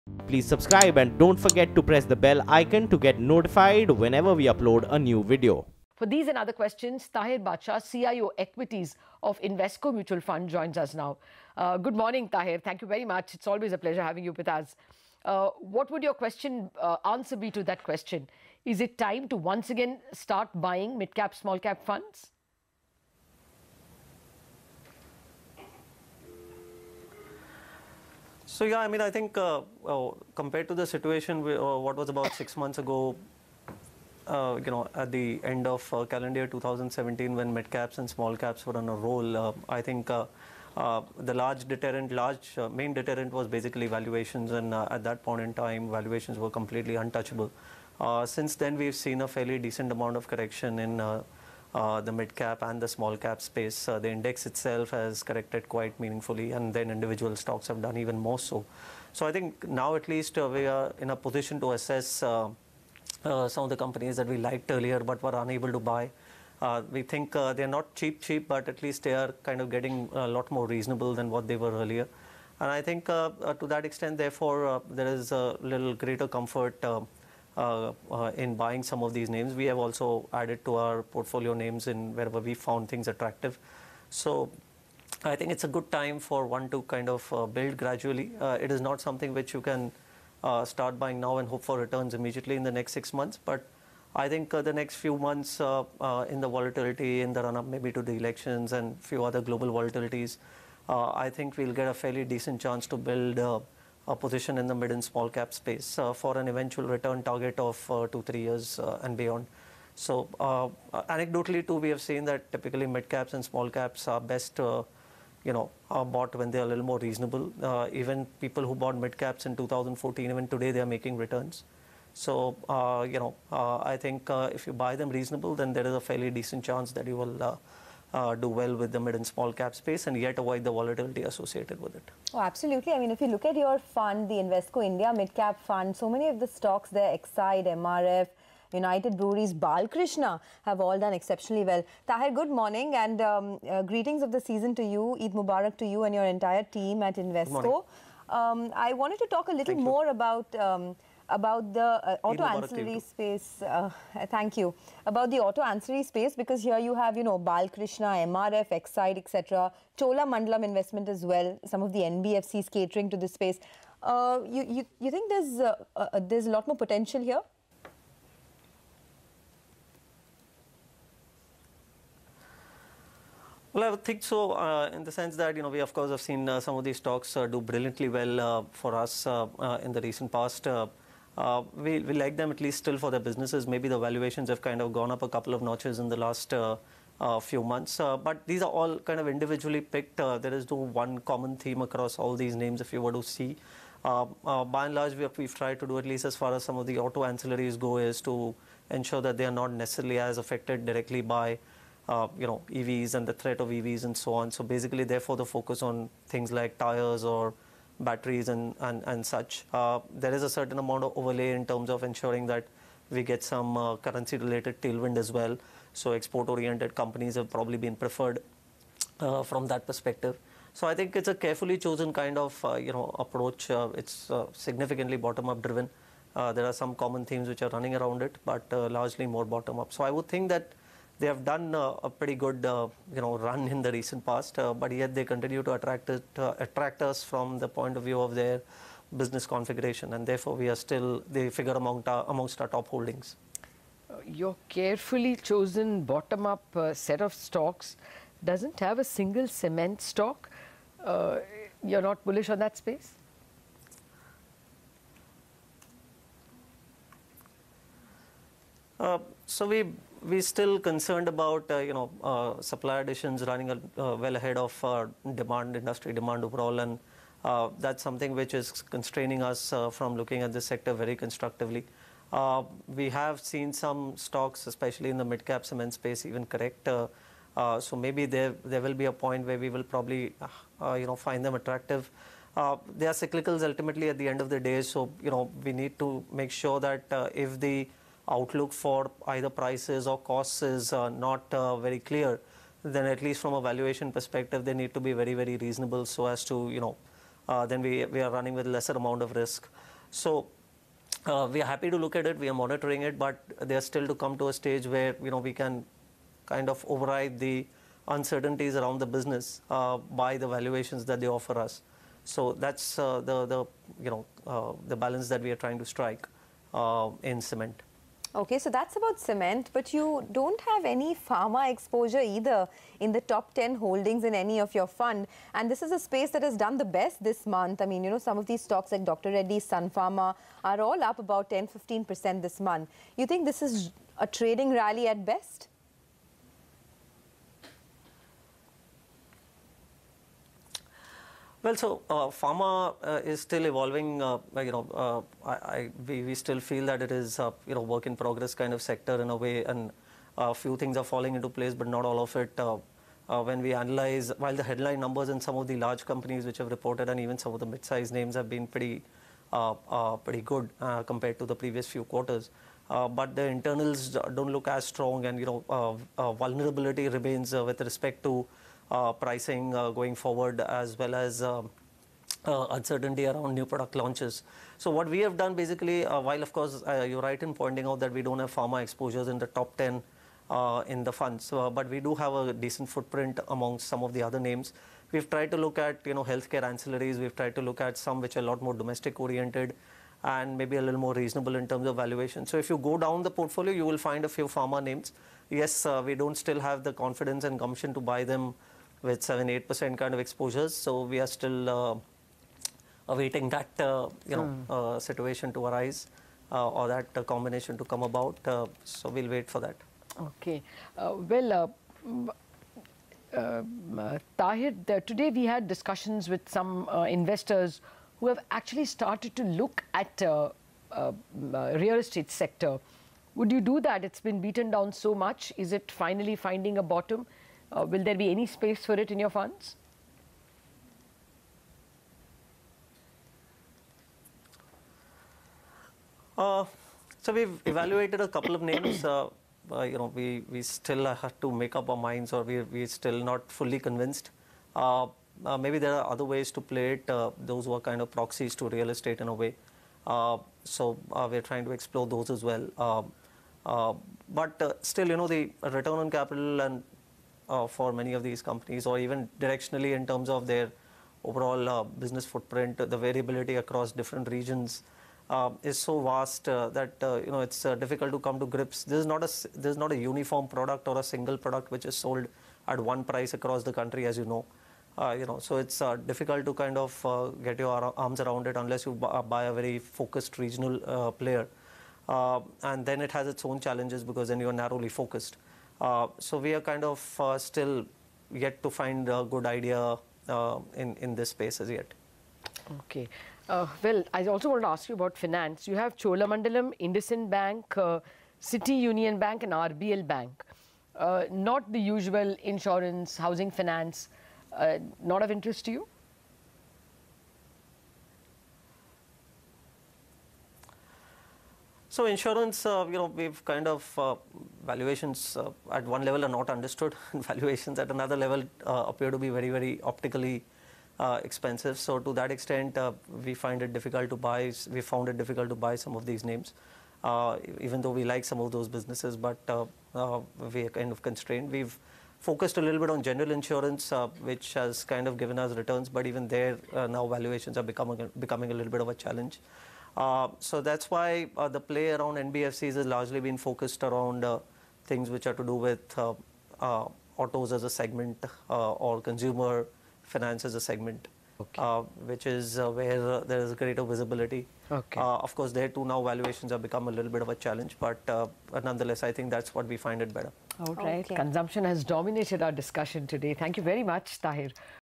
Please subscribe and don't forget to press the bell icon to get notified whenever we upload a new video. For these and other questions, Taher Badshah, CIO Equities of Invesco Mutual Fund, joins us now. Good morning, Taher. Thank you very much. It's always a pleasure having you with us. What would your answer be to that question? Is it time to once again start buying mid-cap, small-cap funds? So yeah, I mean, I think compared to the situation what was about 6 months ago, at the end of calendar year 2017, when mid caps and small caps were on a roll, I think the main deterrent was basically valuations, and at that point in time, valuations were completely untouchable. Since then, we've seen a fairly decent amount of correction in the mid cap and the small cap space. The index itself has corrected quite meaningfully, and then individual stocks have done even more so. So I think now at least we are in a position to assess some of the companies that we liked earlier but were unable to buy. We think they're not cheap, but at least they are kind of getting a lot more reasonable than what they were earlier. And I think to that extent, therefore, there is a little greater comfort in buying some of these names. We have also added to our portfolio names in wherever we found things attractive. So I think it's a good time for one to kind of build gradually. It is not something which you can start buying now and hope for returns immediately in the next 6 months. But I think the next few months in the volatility, in the run-up maybe to the elections and few other global volatilities, I think we'll get a fairly decent chance to build a position in the mid and small cap space for an eventual return target of 2-3 years and beyond. So anecdotally too, we have seen that typically mid caps and small caps are best bought when they are a little more reasonable. Even people who bought mid caps in 2014, even today they are making returns. So I think if you buy them reasonable, then there is a fairly decent chance that you will do well with the mid and small cap space and yet avoid the volatility associated with it. Oh, absolutely. I mean, if you look at your fund, the Invesco India Midcap Fund, so many of the stocks there, Exide, MRF, United Breweries, Balkrishna, have all done exceptionally well. Taher, good morning and greetings of the season to you. Eid Mubarak to you and your entire team at Invesco. I wanted to talk a little more about the auto ancillary space. Thank you. About the auto ancillary space, because here you have, Balkrishna, MRF, Exide, etc. Chola Mandalam investment as well. Some of the NBFCs catering to this space. You think there's a lot more potential here? Well, I would think so, in the sense that, we of course have seen some of these stocks do brilliantly well for us in the recent past. We like them at least still for their businesses. Maybe the valuations have kind of gone up a couple of notches in the last few months. But these are all kind of individually picked. There is no one common theme across all these names if you were to see. By and large, we've tried to do, at least as far as some of the auto ancillaries go, is to ensure that they are not necessarily as affected directly by EVs and the threat of EVs and so on. So basically, therefore, the focus on things like tires or batteries and such. There is a certain amount of overlay in terms of ensuring that we get some currency-related tailwind as well. So export-oriented companies have probably been preferred from that perspective. So I think it's a carefully chosen kind of approach. It's significantly bottom-up driven. There are some common themes which are running around it, but largely more bottom-up. So I would think that they have done a pretty good run in the recent past, but yet they continue to attract us from the point of view of their business configuration, and therefore they figure amongst our top holdings. Your carefully chosen bottom-up set of stocks doesn't have a single cement stock. You're not bullish on that space? So we're still concerned about supply additions running well ahead of industry demand overall, and that's something which is constraining us from looking at this sector very constructively. We have seen some stocks, especially in the mid-cap cement space, even correct. So maybe there will be a point where we will probably find them attractive. They are cyclicals ultimately at the end of the day, so we need to make sure that if the outlook for either prices or costs is not very clear, then at least from a valuation perspective, they need to be very, very reasonable so as to, then we are running with lesser amount of risk. So we are happy to look at it. We are monitoring it, but they are still to come to a stage where we can kind of override the uncertainties around the business by the valuations that they offer us. So that's the balance that we are trying to strike in cement. Okay, so that's about cement, but you don't have any pharma exposure either in the top 10 holdings in any of your fund. And this is a space that has done the best this month. I mean, some of these stocks like Dr. Reddy's, Sun Pharma are all up about 10-15% this month. You think this is a trading rally at best? Well, so pharma is still evolving. We still feel that it is work in progress kind of sector in a way, and a few things are falling into place, but not all of it. When we analyze, while the headline numbers in some of the large companies which have reported, and even some of the mid-sized names have been pretty good compared to the previous few quarters, but the internals don't look as strong, and vulnerability remains with respect to pricing going forward, as well as uncertainty around new product launches. So what we have done basically, while of course you're right in pointing out that we don't have pharma exposures in the top 10 in the funds, but we do have a decent footprint amongst some of the other names. We've tried to look at healthcare ancillaries. We've tried to look at some which are a lot more domestic oriented and maybe a little more reasonable in terms of valuation. So if you go down the portfolio, you will find a few pharma names. Yes, we don't still have the confidence and gumption to buy them with 7-8% kind of exposures. So we are still awaiting that situation to arise or that combination to come about. So we'll wait for that. Okay. Taher, today we had discussions with some investors who have actually started to look at real estate sector. Would you do that? It's been beaten down so much. Is it finally finding a bottom? Will there be any space for it in your funds? So we've evaluated a couple of names. We still have to make up our minds, or we're still not fully convinced. Maybe there are other ways to play it, those who are kind of proxies to real estate in a way. So we're trying to explore those as well. But still, the return on capital and for many of these companies, or even directionally in terms of their overall business footprint, the variability across different regions is so vast that it's difficult to come to grips. This is not a uniform product or a single product which is sold at one price across the country, as you know. So it's difficult to kind of get your arms around it unless you buy a very focused regional player. And then it has its own challenges because then you're narrowly focused. So we are kind of still yet to find a good idea in this space as yet. Okay. Well, I also want to ask you about finance. You have Cholamandalam, IndusInd Bank, City Union Bank and RBL Bank. Not the usual insurance, housing finance, not of interest to you? So insurance, we've kind of valuations at one level are not understood, and valuations at another level appear to be very, very optically expensive. So to that extent, we find it difficult to buy. We found it difficult to buy some of these names, even though we like some of those businesses, but we are kind of constrained. We've focused a little bit on general insurance, which has kind of given us returns, but even there now valuations are becoming a little bit of a challenge. So that's why the play around NBFCs has largely been focused around things which are to do with autos as a segment or consumer finance as a segment, okay. Which is where there is greater visibility. Okay. Of course, there too now valuations have become a little bit of a challenge, but nonetheless, I think that's what we find it better. All right. Okay. Consumption has dominated our discussion today. Thank you very much, Taher.